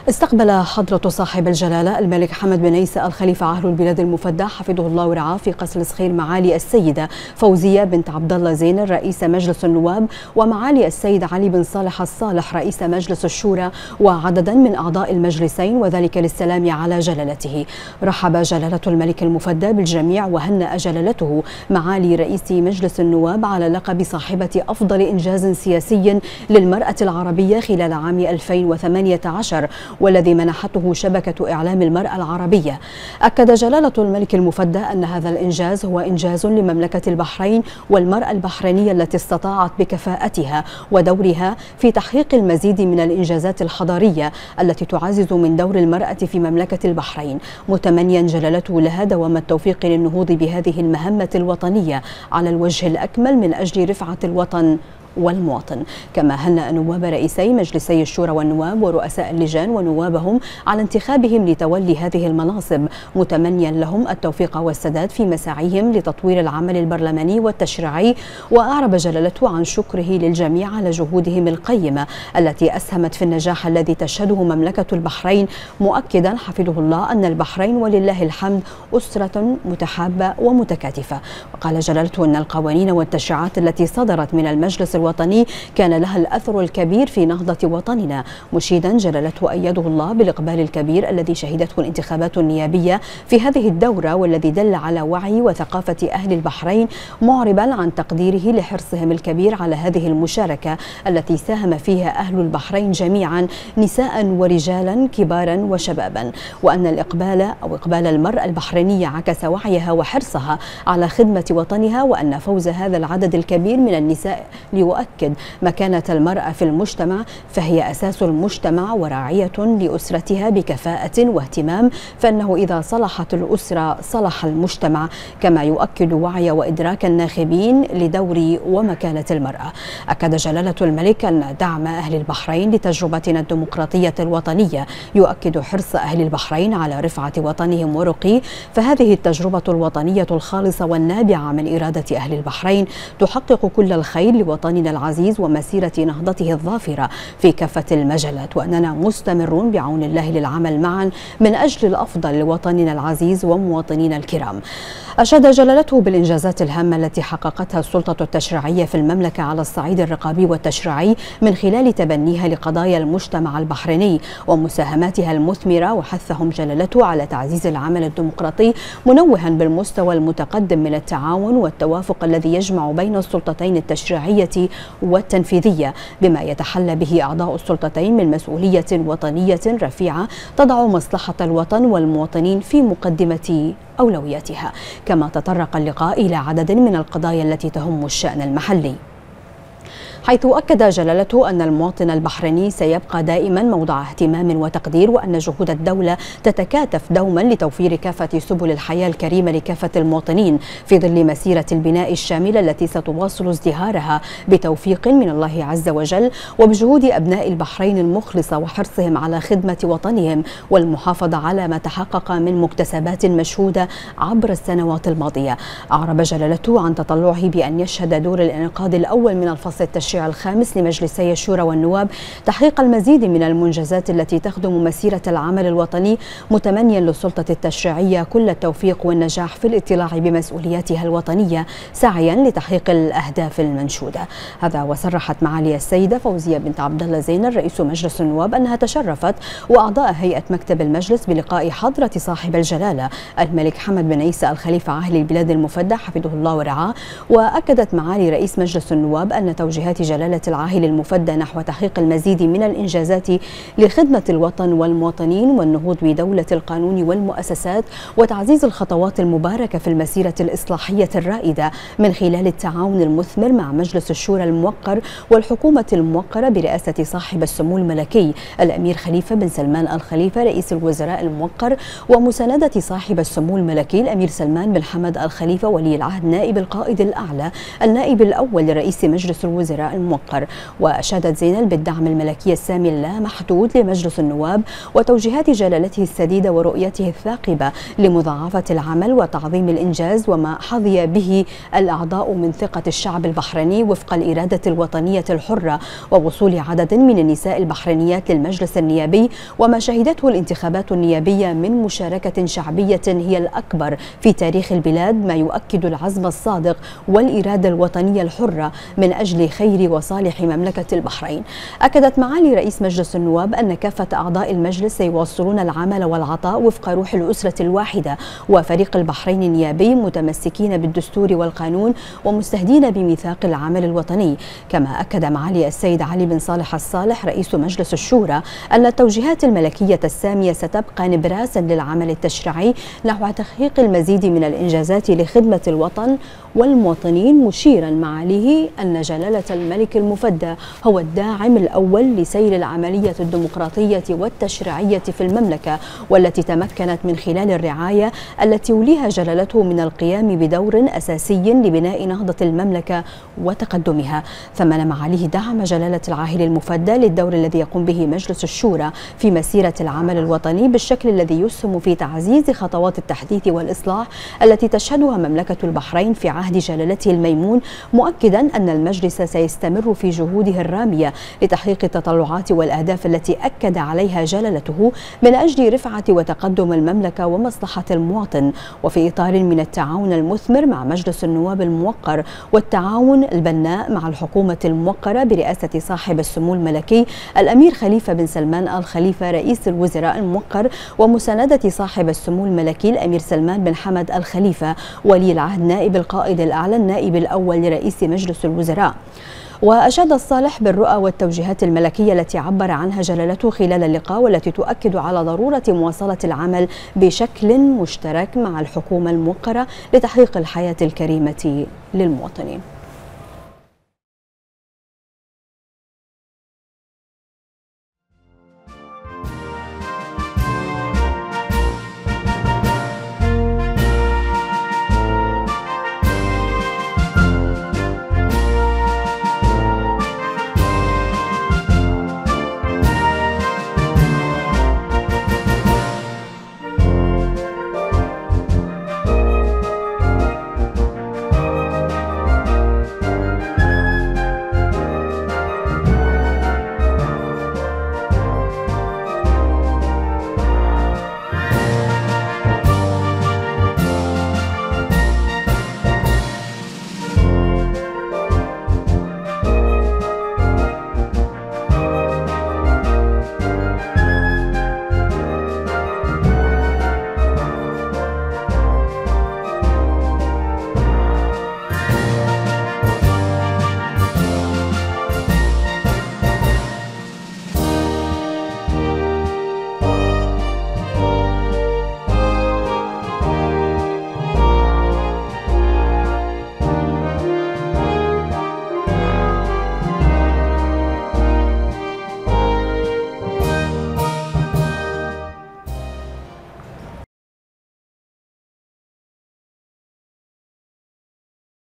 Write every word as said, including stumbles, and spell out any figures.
استقبل حضرة صاحب الجلالة الملك حمد بن عيسى الخليفة عاهل البلاد المفدى حفظه الله ورعاه في قصر الصخير معالي السيدة فوزية بنت عبد الله زين رئيس مجلس النواب، ومعالي السيد علي بن صالح الصالح رئيس مجلس الشورى، وعددا من أعضاء المجلسين، وذلك للسلام على جلالته. رحب جلالة الملك المفدى بالجميع، وهنأ جلالته معالي رئيس مجلس النواب على لقب صاحبة أفضل إنجاز سياسي للمرأة العربية خلال عام ألفين وثمانية عشر، والذي منحته شبكة إعلام المرأة العربية. أكد جلالة الملك المفدى أن هذا الإنجاز هو إنجاز لمملكة البحرين والمرأة البحرينية التي استطاعت بكفاءتها ودورها في تحقيق المزيد من الإنجازات الحضارية التي تعزز من دور المرأة في مملكة البحرين، متمنيا جلالته لها دوام التوفيق للنهوض بهذه المهمة الوطنية على الوجه الأكمل من أجل رفعة الوطن والمواطن. كما هنأ نواب رئيسي مجلسي الشورى والنواب ورؤساء اللجان ونوابهم على انتخابهم لتولي هذه المناصب، متمنيا لهم التوفيق والسداد في مساعيهم لتطوير العمل البرلماني والتشريعي. وأعرب جلالته عن شكره للجميع على جهودهم القيمة التي أسهمت في النجاح الذي تشهده مملكة البحرين، مؤكدا حفظه الله أن البحرين ولله الحمد أسرة متحابة ومتكاتفة. وقال جلالته أن القوانين والتشريعات التي صدرت من المجلس الوطني كان لها الأثر الكبير في نهضة وطننا، مشيدا جلالته أيده الله بالإقبال الكبير الذي شهدته الانتخابات النيابية في هذه الدورة، والذي دل على وعي وثقافة أهل البحرين، معربا عن تقديره لحرصهم الكبير على هذه المشاركة التي ساهم فيها أهل البحرين جميعا، نساء ورجالا كبارا وشبابا، وأن الإقبال أو إقبال المرأة البحرينية عكس وعيها وحرصها على خدمة وطنها، وأن فوز هذا العدد الكبير من النساء يؤكد مكانة المرأة في المجتمع، فهي أساس المجتمع وراعية لأسرتها بكفاءة واهتمام، فإنه إذا صلحت الأسرة صلح المجتمع، كما يؤكد وعي وإدراك الناخبين لدور ومكانة المرأة. أكد جلالة الملك أن دعم أهل البحرين لتجربتنا الديمقراطية الوطنية يؤكد حرص أهل البحرين على رفعة وطنهم ورقيه، فهذه التجربة الوطنية الخالصة والنابعة من إرادة أهل البحرين تحقق كل الخير لوطننا العزيز ومسيرة نهضته الظافرة في كافة المجالات، وأننا مستمرون بعون الله للعمل معا من أجل الأفضل لوطننا العزيز ومواطنينا الكرام. أشاد جلالته بالإنجازات الهامة التي حققتها السلطة التشريعية في المملكة على الصعيد الرقابي والتشريعي من خلال تبنيها لقضايا المجتمع البحريني ومساهماتها المثمرة، وحثهم جلالته على تعزيز العمل الديمقراطي، منوها بالمستوى المتقدم من التعاون والتوافق الذي يجمع بين السلطتين التشريعية والتنفيذية، بما يتحلى به أعضاء السلطتين من مسؤولية وطنية رفيعة تضع مصلحة الوطن والمواطنين في مقدمة أولوياتها. كما تطرق اللقاء إلى عدد من القضايا التي تهم الشأن المحلي، حيث أكد جلالته أن المواطن البحريني سيبقى دائما موضع اهتمام وتقدير، وأن جهود الدولة تتكاتف دوما لتوفير كافة سبل الحياة الكريمة لكافة المواطنين في ظل مسيرة البناء الشاملة التي ستواصل ازدهارها بتوفيق من الله عز وجل، وبجهود أبناء البحرين المخلصة وحرصهم على خدمة وطنهم والمحافظة على ما تحقق من مكتسبات مشهودة عبر السنوات الماضية. أعرب جلالته عن تطلعه بأن يشهد دور الانعقاد الأول من الفصل التشريعي الخامس لمجلسي الشورى والنواب تحقيق المزيد من المنجزات التي تخدم مسيرة العمل الوطني، متمنيا للسلطة التشريعية كل التوفيق والنجاح في الاطلاع بمسؤولياتها الوطنية، سعيا لتحقيق الأهداف المنشودة. هذا وصرحت معالي السيدة فوزية بنت عبد الله زين رئيس مجلس النواب أنها تشرفت وأعضاء هيئة مكتب المجلس بلقاء حضرة صاحب الجلالة الملك حمد بن عيسى الخليفة عاهل البلاد المفدى حفظه الله ورعاه. وأكدت معالي رئيس مجلس النواب أن توجيهات جلالة العاهل المفدى نحو تحقيق المزيد من الإنجازات لخدمة الوطن والمواطنين والنهوض بدولة القانون والمؤسسات وتعزيز الخطوات المباركة في المسيرة الإصلاحية الرائدة من خلال التعاون المثمر مع مجلس الشورى الموقر والحكومة الموقرة برئاسة صاحب السمو الملكي الأمير خليفة بن سلمان الخليفة رئيس الوزراء الموقر، ومساندة صاحب السمو الملكي الأمير سلمان بن حمد الخليفة ولي العهد نائب القائد الأعلى النائب الأول لرئيس مجلس الوزراء الموقر. وأشادت زينل بالدعم الملكي السامي اللامحدود لمجلس النواب وتوجيهات جلالته السديدة ورؤيته الثاقبة لمضاعفة العمل وتعظيم الإنجاز وما حظي به الأعضاء من ثقة الشعب البحريني وفق الإرادة الوطنية الحرة، ووصول عدد من النساء البحرينيات للمجلس النيابي وما شهدته الانتخابات النيابية من مشاركة شعبية هي الأكبر في تاريخ البلاد، ما يؤكد العزم الصادق والإرادة الوطنية الحرة من أجل خير وصالح مملكة البحرين. أكدت معالي رئيس مجلس النواب أن كافة أعضاء المجلس سيواصلون العمل والعطاء وفق روح الأسرة الواحدة وفريق البحرين النيابي، متمسكين بالدستور والقانون ومستهدين بميثاق العمل الوطني. كما أكد معالي السيد علي بن صالح الصالح رئيس مجلس الشورى أن التوجيهات الملكية السامية ستبقى نبراسا للعمل التشريعي نحو تحقيق المزيد من الإنجازات لخدمة الوطن والمواطنين، مشيرا معاليه أن جلالة الملك المفدى هو الداعم الأول لسير العملية الديمقراطية والتشريعية في المملكة، والتي تمكنت من خلال الرعاية التي يوليها جلالته من القيام بدور أساسي لبناء نهضة المملكة وتقدمها. ثمن معاليه دعم جلالة العاهل المفدى للدور الذي يقوم به مجلس الشورى في مسيرة العمل الوطني بالشكل الذي يسهم في تعزيز خطوات التحديث والإصلاح التي تشهدها مملكة البحرين في عهد جلالته الميمون، مؤكدا أن المجلس سيستمر في جهوده الرامية لتحقيق التطلعات والأهداف التي أكد عليها جلالته من أجل رفعة وتقدم المملكة ومصلحة المواطن، وفي إطار من التعاون المثمر مع مجلس النواب الموقر والتعاون البناء مع الحكومة الموقرة برئاسة صاحب السمو الملكي الأمير خليفة بن سلمان آل خليفة رئيس الوزراء الموقر، ومساندة صاحب السمو الملكي الأمير سلمان بن حمد آل خليفة ولي العهد نائب القائد الأعلى النائب الأول لرئيس مجلس الوزراء. وأشاد الصالح بالرؤى والتوجيهات الملكية التي عبر عنها جلالته خلال اللقاء، والتي تؤكد على ضرورة مواصلة العمل بشكل مشترك مع الحكومة الموقرة لتحقيق الحياة الكريمة للمواطنين.